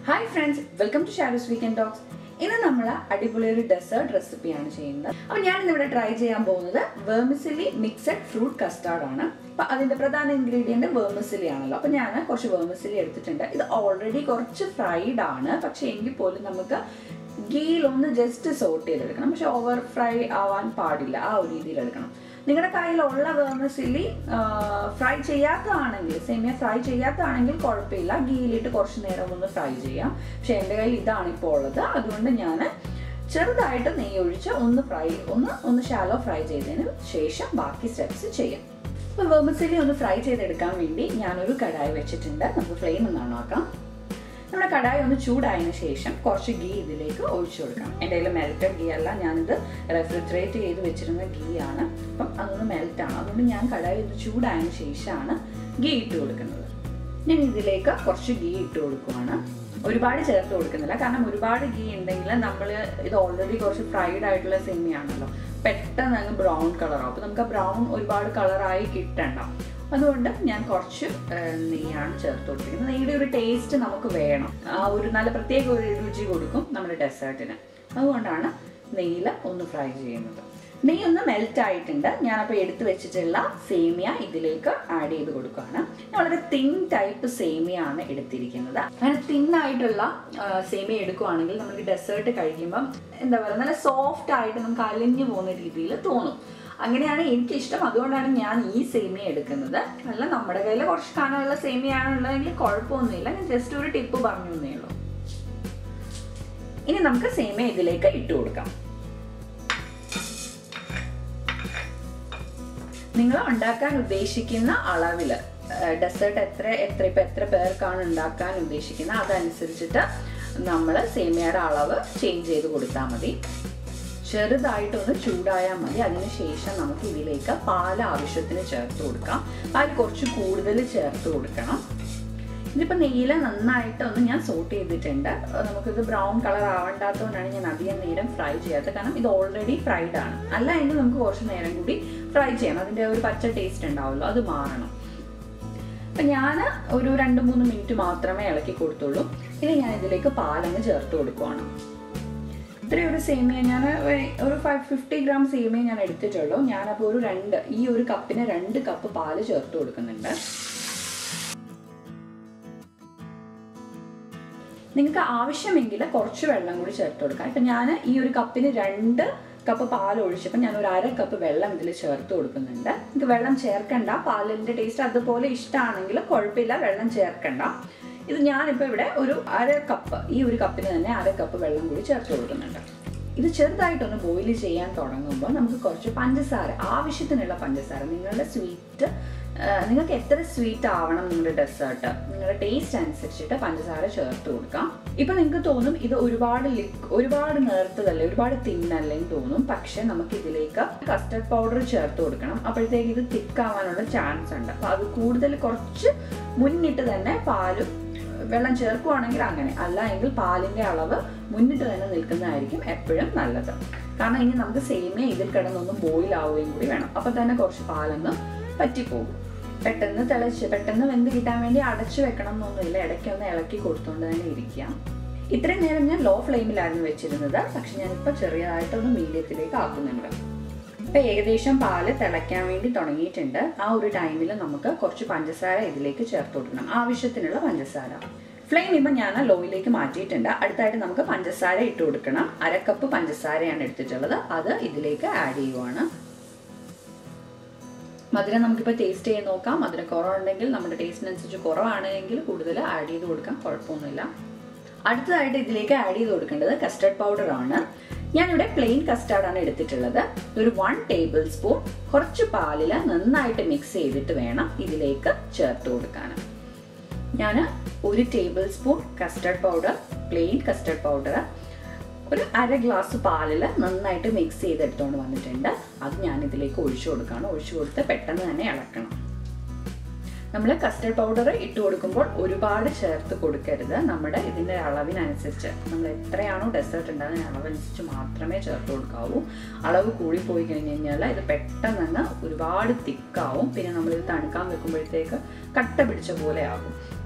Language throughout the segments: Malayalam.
Hi friends, welcome to Shadows Weekend Talks. This is a dessert recipe. I will try Vermicelli mixed fruit custard. The main ingredient is vermicelli. I will vermicelli. It is already fried, but ghee just sauteed. But over fry നിങ്ങളുടെ കയ്യിലുള്ള vermicelli ഫ്രൈ ചെയ്യാത്തതാണെങ്കിൽ Semiya ഫ്രൈ ചെയ്യാത്തതാണെങ്കിൽ കുഴപ്പമില്ല ഗീയിലിട്ട് കുറച്ച് നേരം ഒന്ന് ഫ്രൈ ചെയ്യാം പക്ഷേ എൻ്റെ കയ്യിൽ ഇതാണ് ഇപ്പോൾ ഉള്ളത് അതുകൊണ്ട് ഞാൻ ചെറുതായിട്ട് നെയ്യ് ഒഴിച്ച് ഒന്ന് ഷാലോ ഫ്രൈ ചെയ്തതിന് ശേഷം ബാക്കി സ്റ്റെപ്സ് ചെയ്യാം അപ്പോൾ vermicelli ഒന്ന് ഫ്രൈ ചെയ്തെടുക്കാൻ വേണ്ടി ഞാൻ ഒരു കടായി വെച്ചിട്ടുണ്ട് നമുക്ക് ഫ്ലെയിം ഒന്ന് ഓണാക്കാം നമ്മുടെ കടായി ഒന്ന് ചൂടായതിനു ശേഷം കുറച്ച് ഗീ ഇതിലേക്ക് ഒഴിച്ചു കൊടുക്കാം എൻ്റെ കയ്യിൽ മെൽറ്റഡ് ഗീ അല്ല ഞാനിത് റെഫ്രിജറേറ്റ് ചെയ്ത് വെച്ചിരുന്ന ഗീ ആണ് അപ്പം അതൊന്ന് മെൽറ്റാണ് അതുകൊണ്ട് ഞാൻ കടായി ഒന്ന് ചൂടായതിനു ശേഷമാണ് ഗീ ഇട്ട് കൊടുക്കുന്നത് ഞാൻ ഇതിലേക്ക് കുറച്ച് ഗീ ഇട്ട് കൊടുക്കുകയാണ് ഒരുപാട് ചേർത്ത് കൊടുക്കുന്നില്ല കാരണം ഒരുപാട് ഗീ ഉണ്ടെങ്കിൽ നമ്മൾ ഇത് ഓൾറെഡി കുറച്ച് ഫ്രൈഡ് ആയിട്ടുള്ള Semiya ആണല്ലോ പെട്ടെന്ന് അങ്ങ് ബ്രൗൺ കളറാവും അപ്പോൾ നമുക്ക് ആ ബ്രൗൺ ഒരുപാട് കളറായി കിട്ടണ്ട അതുകൊണ്ട് ഞാൻ കുറച്ച് നെയ്യാണ് ചേർത്ത് കൊടുത്തിരിക്കുന്നത് നെയ്യുടെ ഒരു ടേസ്റ്റ് നമുക്ക് വേണം ആ ഒരു നല്ല പ്രത്യേക ഒരു രുചി കൊടുക്കും നമ്മുടെ ഡെസേർട്ടിന് അതുകൊണ്ടാണ് നെയ്യിൽ ഒന്ന് ഫ്രൈ ചെയ്യുന്നത് നെയ്യ് ഒന്ന് മെൽറ്റ് ആയിട്ടുണ്ട് ഞാനപ്പോൾ എടുത്തു വെച്ചിട്ടുള്ള Semiya ഇതിലേക്ക് ആഡ് ചെയ്ത് കൊടുക്കുകയാണ് ഞാൻ വളരെ തിൻ ടൈപ്പ് Semiya ആണ് എടുത്തിരിക്കുന്നത് അങ്ങനെ തിന്നായിട്ടുള്ള Semiya എടുക്കുകയാണെങ്കിൽ നമുക്ക് ഡെസേർട്ട് കഴിക്കുമ്പം എന്താ പറയുക നല്ല സോഫ്റ്റ് ആയിട്ട് നമുക്ക് അലിഞ്ഞു പോകുന്ന രീതിയിൽ തോന്നും അങ്ങനെയാണ് എനിക്ക് ഇഷ്ടം അതുകൊണ്ടാണ് ഞാൻ ഈ Semiya എടുക്കുന്നത് അല്ല നമ്മുടെ കയ്യിൽ കുറച്ച് കനമുള്ള Semiya ആണുള്ളതെങ്കിൽ കുഴപ്പമൊന്നുമില്ല ഞാൻ ജസ്റ്റ് ഒരു ടിപ്പ് പറഞ്ഞു എന്നേ ഉള്ളൂ ഇനി നമുക്ക് Semiya ഇതിലേക്ക് ഇട്ട് കൊടുക്കാം നിങ്ങൾ ഉണ്ടാക്കാൻ ഉദ്ദേശിക്കുന്ന അളവിൽ ഡെസേർട്ട് എത്ര പേർക്കാണ് ഉണ്ടാക്കാൻ ഉദ്ദേശിക്കുന്നത് അതനുസരിച്ചിട്ട് നമ്മൾ Semiyaയുടെ അളവ് ചേഞ്ച് ചെയ്ത് കൊടുത്താൽ മതി ചെറുതായിട്ടൊന്ന് ചൂടായാൽ മതി അതിനുശേഷം നമുക്ക് ഇതിലേക്ക് പാൽ ആവശ്യത്തിന് ചേർത്ത് കൊടുക്കാം പാൽ കുറച്ച് കൂടുതൽ ചേർത്ത് കൊടുക്കണം ഇതിപ്പോൾ നെയ്യിൽ നന്നായിട്ടൊന്ന് ഞാൻ സോട്ട് ചെയ്തിട്ടുണ്ട് നമുക്കിത് ബ്രൗൺ കളർ ആവേണ്ടാത്തതുകൊണ്ടാണ് ഞാൻ അധികം നേരം ഫ്രൈ ചെയ്യാത്തത് കാരണം ഇത് ഓൾറെഡി ഫ്രൈഡ് ആണ് അല്ല എങ്കിൽ നമുക്ക് കുറച്ച് നേരം കൂടി ഫ്രൈ ചെയ്യണം അതിൻ്റെ ഒരു പച്ച ടേസ്റ്റ് ഉണ്ടാവുമല്ലോ അത് മാറണം അപ്പം ഞാൻ ഒരു 2-3 മിനിറ്റ് മാത്രമേ ഇളക്കി കൊടുത്തുള്ളൂ ഇനി ഞാൻ ഇതിലേക്ക് പാലങ്ങ് ചേർത്ത് കൊടുക്കുവാണ് ഇത്രയും ഒരു Semiya ഞാൻ ഒരു 50 ഗ്രാം Semiya ഞാൻ എടുത്തിട്ടുള്ളൂ ഞാനപ്പോൾ ഈ ഒരു കപ്പിന് 2 കപ്പ് പാല് ചേർത്ത് കൊടുക്കുന്നുണ്ട് നിങ്ങൾക്ക് ആവശ്യമെങ്കിൽ കുറച്ച് വെള്ളം കൂടി ചേർത്ത് കൊടുക്കാം ഇപ്പം ഞാൻ ഈ ഒരു കപ്പിന് 2 കപ്പ് പാൽ ഒഴിച്ചപ്പോൾ ഞാൻ ഒരു 1/2 കപ്പ് വെള്ളം ഇതിൽ ചേർത്ത് കൊടുക്കുന്നുണ്ട് നിങ്ങൾക്ക് വെള്ളം ചേർക്കണ്ട പാലിൻ്റെ ടേസ്റ്റ് അതുപോലെ ഇഷ്ടമാണെങ്കിൽ കുഴപ്പമില്ല വെള്ളം ചേർക്കണ്ട ഇത് ഞാനിപ്പോൾ ഇവിടെ ഒരു 1/2 കപ്പ് ഈ ഒരു കപ്പിന് തന്നെ 1/2 കപ്പ് വെള്ളം കൂടി ചേർത്ത് കൊടുക്കുന്നുണ്ട് ഇത് ചെറുതായിട്ടൊന്ന് ബോയിൽ ചെയ്യാൻ തുടങ്ങുമ്പോൾ നമുക്ക് കുറച്ച് പഞ്ചസാര ആവശ്യത്തിനുള്ള പഞ്ചസാര നിങ്ങളുടെ നിങ്ങൾക്ക് എത്ര സ്വീറ്റ് ആവണം നിങ്ങളുടെ ഡെസേർട്ട് നിങ്ങളുടെ ടേസ്റ്റ് അനുസരിച്ചിട്ട് പഞ്ചസാര ചേർത്ത് കൊടുക്കാം ഇപ്പം നിങ്ങൾക്ക് തോന്നും ഇത് ഒരുപാട് നേർത്തതല്ലേ ഒരുപാട് തിന്നല്ലേന്ന് തോന്നും പക്ഷെ നമുക്ക് ഇതിലേക്ക് കസ്റ്റർഡ് പൗഡർ ചേർത്ത് കൊടുക്കണം അപ്പോഴത്തേക്ക് ഇത് തിക്കാവാനുള്ള ചാൻസ് ഉണ്ട് അപ്പോൾ അത് കൂടുതൽ കുറച്ച് മുന്നിട്ട് തന്നെ പാലും വെള്ളം ചേർക്കുകയാണെങ്കിൽ അങ്ങനെ അല്ല എങ്കിൽ പാലിൻ്റെ അളവ് മുന്നിട്ട് തന്നെ നിൽക്കുന്നതായിരിക്കും എപ്പോഴും നല്ലത് കാരണം ഇനി നമുക്ക് Semiya ഇതിൽ കിടന്നൊന്നും ബോയിൽ ആവുകയും കൂടി വേണം അപ്പോൾ തന്നെ കുറച്ച് പാലൊന്ന് പറ്റിപ്പോകും പെട്ടെന്ന് വെന്ത് കിട്ടാൻ വേണ്ടി അടച്ചു വെക്കണം എന്നൊന്നുമില്ല ഇടയ്ക്കൊന്ന് ഇളക്കി കൊടുത്തുകൊണ്ട് തന്നെ ഇരിക്കാം ഇത്രയും നേരം ഞാൻ ലോ ഫ്ലെയിമിലായിരുന്നു വെച്ചിരുന്നത് പക്ഷെ ഞാനിപ്പോൾ ചെറിയതായിട്ടൊന്ന് മീഡിയത്തിലേക്ക് ആക്കുന്നുണ്ട് ഇപ്പം ഏകദേശം പാല് തിളയ്ക്കാൻ വേണ്ടി തുടങ്ങിയിട്ടുണ്ട് ആ ഒരു ടൈമിൽ നമുക്ക് കുറച്ച് പഞ്ചസാര ഇതിലേക്ക് ചേർത്ത് കൊടുക്കണം ആവശ്യത്തിനുള്ള പഞ്ചസാര ഫ്ലെയിം ഇപ്പം ഞാൻ ലോയിലേക്ക് മാറ്റിയിട്ടുണ്ട് അടുത്തായിട്ട് നമുക്ക് പഞ്ചസാര ഇട്ട് കൊടുക്കണം 1/2 കപ്പ് പഞ്ചസാരയാണ് എടുത്തിട്ടുള്ളത് അത് ഇതിലേക്ക് ആഡ് ചെയ്യുവാണ് മധുരം നമുക്കിപ്പോൾ ടേസ്റ്റ് ചെയ്ത് നോക്കാം മധുരം കുറവുണ്ടെങ്കിൽ നമ്മുടെ ടേസ്റ്റിനനുസരിച്ച് കുറവാണെങ്കിൽ കൂടുതൽ ആഡ് ചെയ്ത് കൊടുക്കാം കുഴപ്പമൊന്നുമില്ല അടുത്തതായിട്ട് ഇതിലേക്ക് ആഡ് ചെയ്ത് കൊടുക്കേണ്ടത് കസ്റ്റർഡ് പൗഡർ ആണ് ഞാനിവിടെ പ്ലെയിൻ കസ്റ്റാർഡാണ് എടുത്തിട്ടുള്ളത് ഒരു 1 ടേബിൾ സ്പൂൺ കുറച്ച് പാലിൽ നന്നായിട്ട് മിക്സ് ചെയ്തിട്ട് വേണം ഇതിലേക്ക് ചേർത്ത് കൊടുക്കാൻ ഞാൻ 1 tablespoon custard powder plain custard powder ഒരു 1/2 ഗ്ലാസ് പാലിൽ നന്നായിട്ട് മിക്സ് ചെയ്തെടുത്തുകൊണ്ട് വന്നിട്ടുണ്ട് അത് ഞാൻ ഇതിലേക്ക് ഒഴിച്ചു കൊടുക്കുകയാണ് ഒഴിച്ചു കൊടുത്ത് പെട്ടെന്ന് തന്നെ ഇളക്കണം നമ്മൾ കസ്റ്റർഡ് പൗഡർ ഇട്ട് കൊടുക്കുമ്പോൾ ഒരുപാട് ചേർത്ത് കൊടുക്കരുത് നമ്മുടെ ഇതിൻ്റെ അളവിനനുസരിച്ച് നമ്മൾ എത്രയാണോ ഡെസേർട്ട് ഉണ്ടാകുന്ന അളവനുസരിച്ച് മാത്രമേ ചേർത്ത് കൊടുക്കാവൂ അളവ് കൂടിപ്പോയി കഴിഞ്ഞ് കഴിഞ്ഞാൽ ഇത് പെട്ടെന്ന് ഒരുപാട് തിക്കാവും പിന്നെ നമ്മളിത് തണുക്കാൻ വെക്കുമ്പോഴത്തേക്ക് കട്ട പിടിച്ച പോലെ ആകും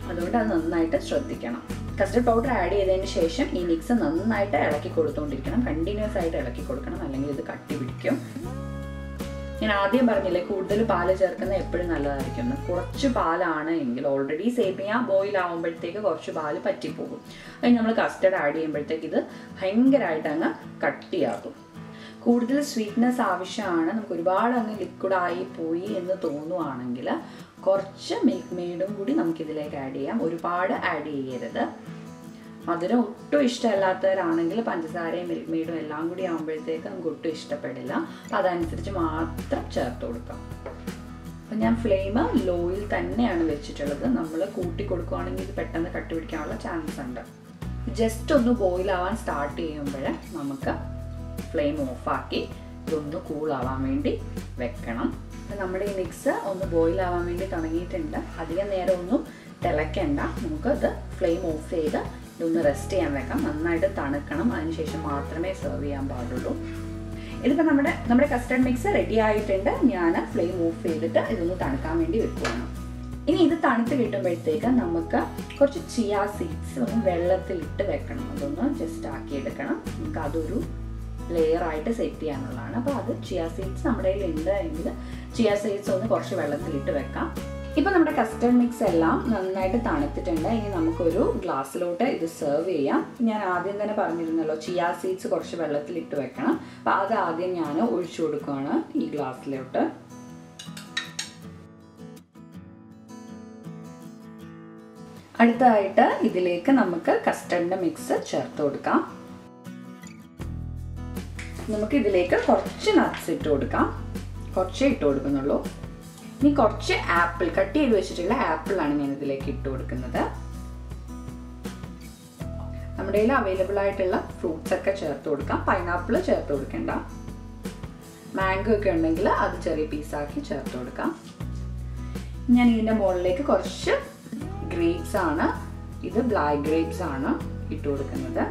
അതുകൊണ്ട് അത് നന്നായിട്ട് ശ്രദ്ധിക്കണം. കസ്റ്റർഡ് പൗഡർ ആഡ് ചെയ്തതിന് ശേഷം ഈ മിക്സ് നന്നായിട്ട് ഇളക്കി കൊടുത്തുകൊണ്ടിരിക്കണം. കണ്ടിന്യൂസ് ആയിട്ട് ഇളക്കി കൊടുക്കണം, അല്ലെങ്കിൽ ഇത് കട്ടി പിടിക്കും. ഞാൻ ആദ്യം പറഞ്ഞില്ലേ കൂടുതൽ പാല് ചേർക്കുന്നത് എപ്പോഴും നല്ലതായിരിക്കും. കുറച്ച് പാലാണ് എങ്കിൽ ഓൾറെഡി സേമിയ ബോയിൽ ആകുമ്പോഴത്തേക്ക് കുറച്ച് പാല് പറ്റിപ്പോകും. അതിന് നമ്മൾ കസ്റ്റർഡ് ആഡ് ചെയ്യുമ്പോഴത്തേക്ക് ഇത് ഭയങ്കരമായിട്ട് അങ്ങ് കട്ടിയാകും. കൂടുതൽ സ്വീറ്റ്നെസ് ആവശ്യമാണ്, നമുക്ക് ഒരുപാട് അങ്ങ് ലിക്വിഡായി പോയി എന്ന് തോന്നുവാണെങ്കിൽ കുറച്ച് മിൽക്ക് മെയ്ഡും കൂടി നമുക്കിതിലേക്ക് ആഡ് ചെയ്യാം. ഒരുപാട് ആഡ് ചെയ്യരുത്. മധുരം ഒട്ടും ഇഷ്ടമല്ലാത്തവരാണെങ്കിൽ പഞ്ചസാരയും മിൽക്ക് മെയ്ഡും എല്ലാം കൂടി ആകുമ്പോഴത്തേക്ക് നമുക്ക് ഒട്ടും ഇഷ്ടപ്പെടില്ല. അപ്പം അതനുസരിച്ച് മാത്രം ചേർത്ത് കൊടുക്കാം. അപ്പം ഞാൻ ഫ്ലെയിം ലോയിൽ തന്നെയാണ് വെച്ചിട്ടുള്ളത്. നമ്മൾ കൂട്ടി കൊടുക്കുകയാണെങ്കിൽ ഇത് പെട്ടെന്ന് കട്ടി പിടിക്കാനുള്ള ചാൻസ് ഉണ്ട്. ജസ്റ്റ് ഒന്ന് ബോയിലാവാൻ സ്റ്റാർട്ട് ചെയ്യുമ്പോൾ നമുക്ക് ഫ്ലെയിം ഓഫാക്കി ഇതൊന്ന് കൂളാവാൻ വേണ്ടി വെക്കണം. അപ്പം നമ്മുടെ ഈ മിക്സ് ഒന്ന് ബോയിലാവാൻ വേണ്ടി തുടങ്ങിയിട്ടുണ്ട്. അധികം നേരം ഒന്നും തിളയ്ക്കണ്ട. നമുക്കത് ഫ്ലെയിം ഓഫ് ചെയ്ത് ഇതൊന്ന് റെസ്റ്റ് ചെയ്യാൻ വെക്കാം. നന്നായിട്ട് തണുക്കണം. അതിനുശേഷം മാത്രമേ സെർവ് ചെയ്യാൻ പാടുള്ളൂ. ഇതിപ്പോൾ നമ്മുടെ കസ്റ്റർഡ് മിക്സ് റെഡി ആയിട്ടുണ്ട്. ഞാൻ ഫ്ലെയിം ഓഫ് ചെയ്തിട്ട് ഇതൊന്ന് തണുക്കാൻ വേണ്ടി വെക്കുകയാണ്. ഇനി ഇത് തണുത്ത് കിട്ടുമ്പോഴത്തേക്ക് നമുക്ക് കുറച്ച് ചിയ സീഡ്സ് ഒന്ന് വെള്ളത്തിലിട്ട് വെക്കണം. അതൊന്ന് ജസ്റ്റ് ആക്കിയെടുക്കണം. നമുക്ക് അതൊരു ലെയറായിട്ട് സെറ്റ് ചെയ്യാനുള്ളതാണ്. അപ്പോൾ അത് ചിയ സീഡ്സ് നമ്മുടെ കയ്യിൽ ഉണ്ട് എങ്കിൽ ചിയ സീഡ്സ് ഒന്ന് കുറച്ച് വെള്ളത്തിലിട്ട് വെക്കാം. ഇപ്പോൾ നമ്മുടെ കസ്റ്റർഡ് മിക്സ് എല്ലാം നന്നായിട്ട് തണുത്തിട്ടുണ്ട്. ഇനി നമുക്കൊരു ഗ്ലാസ്സിലോട്ട് ഇത് സെർവ് ചെയ്യാം. ഞാൻ ആദ്യം തന്നെ പറഞ്ഞിരുന്നല്ലോ ചിയ സീഡ്സ് കുറച്ച് വെള്ളത്തിലിട്ട് വെക്കണം. അപ്പോൾ അത് ആദ്യം ഞാൻ ഒഴിച്ചു കൊടുക്കുകയാണ് ഈ ഗ്ലാസ്സിലോട്ട്. അടുത്തതായിട്ട് ഇതിലേക്ക് നമുക്ക് കസ്റ്റർഡിൻ്റെ മിക്സ് ചേർത്ത് കൊടുക്കാം. നമുക്ക് ഇതിലേക്ക് കുറച്ച് നട്ട്സ് ഇട്ട് കൊടുക്കാം. കുറച്ചേ ഇട്ട് കൊടുക്കുന്നുള്ളൂ. ഇനി കുറച്ച് ആപ്പിൾ കട്ട് ചെയ്ത് വെച്ചിട്ടുള്ള ആപ്പിളാണ് ഞാൻ ഇതിലേക്ക് ഇട്ട് കൊടുക്കുന്നത്. നമ്മുടെ കയ്യിൽ അവൈലബിൾ ആയിട്ടുള്ള ഫ്രൂട്ട്സ് ഒക്കെ ചേർത്ത് കൊടുക്കാം. പൈനാപ്പിൾ ചേർത്ത് കൊടുക്കണ്ട. മാംഗോ ഒക്കെ ഉണ്ടെങ്കിൽ അത് ചെറിയ പീസാക്കി ചേർത്ത് കൊടുക്കാം. ഞാൻ ഇതിൻ്റെ മുകളിലേക്ക് കുറച്ച് ഗ്രേപ്സ് ആണ്, ഇത് ബ്ലാക്ക് ഗ്രേപ്സ് ആണ് ഇട്ട് കൊടുക്കുന്നത്.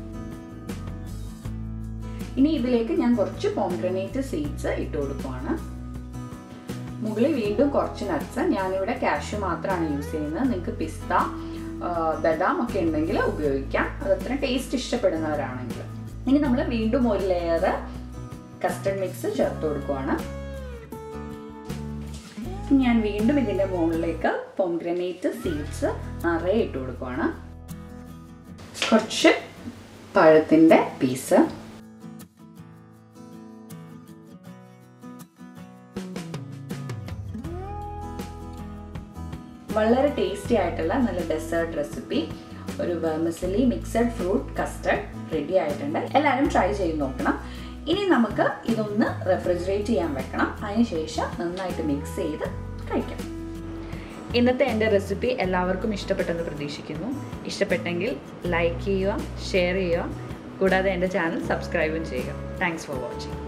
ഇനി ഇതിലേക്ക് ഞാൻ കുറച്ച് പോംഗ്രനേറ്റ് സീഡ്സ് ഇട്ട് കൊടുക്കുവാണ്. മുകളിൽ വീണ്ടും കുറച്ച് നട്ട്സ്. ഞാനിവിടെ കാഷ്യൂ മാത്രമാണ് യൂസ് ചെയ്യുന്നത്. നിങ്ങൾക്ക് പിസ്ത, ബദാം ഒക്കെ ഉണ്ടെങ്കിൽ ഉപയോഗിക്കാം, അതത്ര ടേസ്റ്റ് ഇഷ്ടപ്പെടുന്നവരാണെങ്കിൽ. ഇനി നമ്മൾ വീണ്ടും ഒരു ലെയർ കസ്റ്റർഡ് മിക്സ് ചേർത്ത് കൊടുക്കുവാണ്. ഞാൻ വീണ്ടും ഇതിൻ്റെ മുകളിലേക്ക് പോംഗ്രനേറ്റ് സീഡ്സ് നിറയെ ഇട്ട് കൊടുക്കുവാണ്. കുറച്ച് പഴത്തിൻ്റെ പീസ്, വളരെ ടേസ്റ്റി ആയിട്ടുള്ള നല്ല ഡെസേർട്ട് റെസിപ്പി, ഒരു vermicelli mixed fruit custard ready ആയിട്ടുണ്ട്. എല്ലാവരും ട്രൈ ചെയ്ത് നോക്കണം. ഇനി നമുക്ക് ഇതൊന്ന് റെഫ്രിജറേറ്റ് ചെയ്യാൻ വെക്കണം. അതിനുശേഷം നന്നായിട്ട് മിക്സ് ചെയ്ത് കഴിക്കാം. ഇന്നത്തെ എൻ്റെ റെസിപ്പി എല്ലാവർക്കും ഇഷ്ടപ്പെട്ടെന്ന് പ്രതീക്ഷിക്കുന്നു. ഇഷ്ടപ്പെട്ടെങ്കിൽ ലൈക്ക് ചെയ്യുക, ഷെയർ ചെയ്യുക, കൂടാതെ എൻ്റെ ചാനൽ സബ്സ്ക്രൈബും ചെയ്യുക. Thanks for watching.